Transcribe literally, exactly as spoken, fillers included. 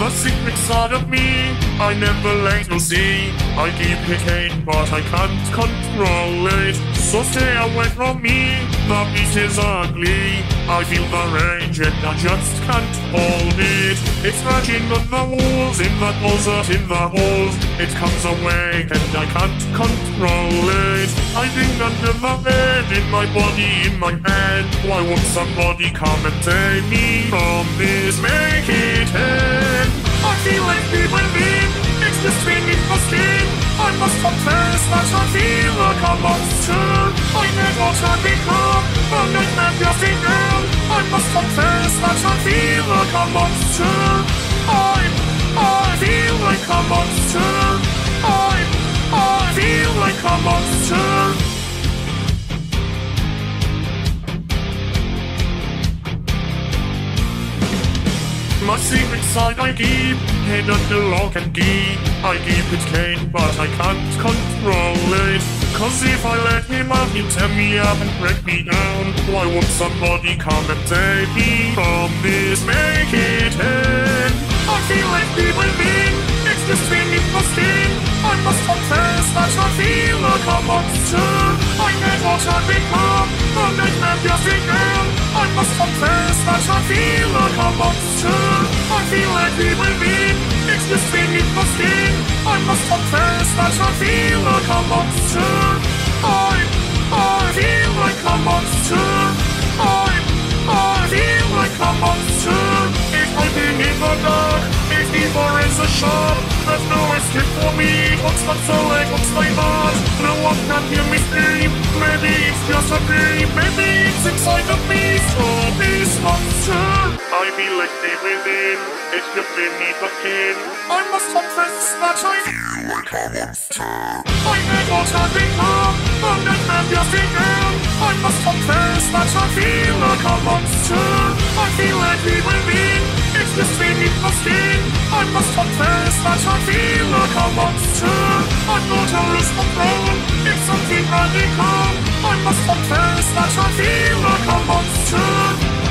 The secret side of me, I never let you see. I keep hitting, but I can't control it. So stay away from me, the beat is ugly. I feel the rage and I just can't hold it. It's scratching on the walls, in the closet, in the halls. It comes awake and I can't control it. Hiding under the bed, in my body, in my head. Why won't somebody come and save me from this? Make it end. I feel like people in, it's just beneath the skin. I must confess that I feel like a monster. I never can become a nightmare busting girl. I must confess that I feel like a monster. I, I feel like a monster. I, I feel like a monster. My secret side I keep, hid under lock and key. I keep it clean, but I can't control it. Cause if I let him out, he'll tear me up and break me down. Why won't somebody come and save me from this? Make it end. I feel like people in, it's just beneath the skin. I must confess that I feel like a monster. I never can become a nightmare busting girl. I must confess that I feel like a monster. I feel like people in, it's just beneath the skin. I must confess that I feel like a monster. I, I feel like a monster. I, I feel like a monster. If I'm in the dark, if evil is a shark, there's no escape for me. What's not so like, what's my heart? No one can hear me scream. Maybe it's just a dream. Maybe it's inside of me. So this monster, I feel like deep within. It's just beneath the skin. I must confess that I feel like a monster. I never can become a nightmare busting girl. I must confess that I feel like a monster. I feel like deep within. It's just beneath the skin. I must confess that I feel like a monster. I'm not a lose control. It's something radical. I must confess that I feel like a monster.